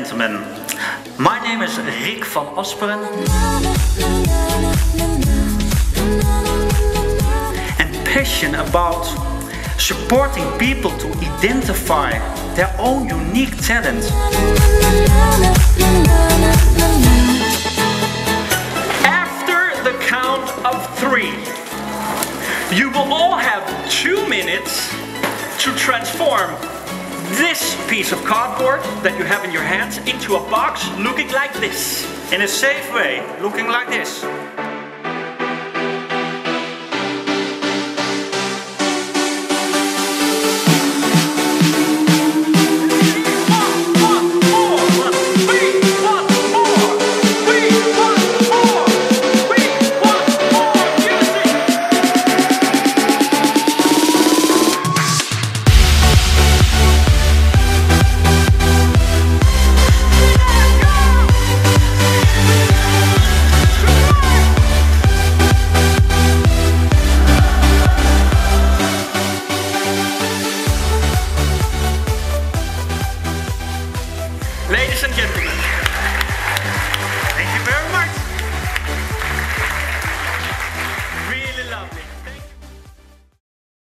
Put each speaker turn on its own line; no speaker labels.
gentlemen, my name is Rick van Asperen, and passionate about supporting people to identify their own unique talent. After the count of 3, you will all have 2 minutes to transform this piece of cardboard that you have in your hands into a box looking like this. In a safe way, looking like this. Ladies and gentlemen,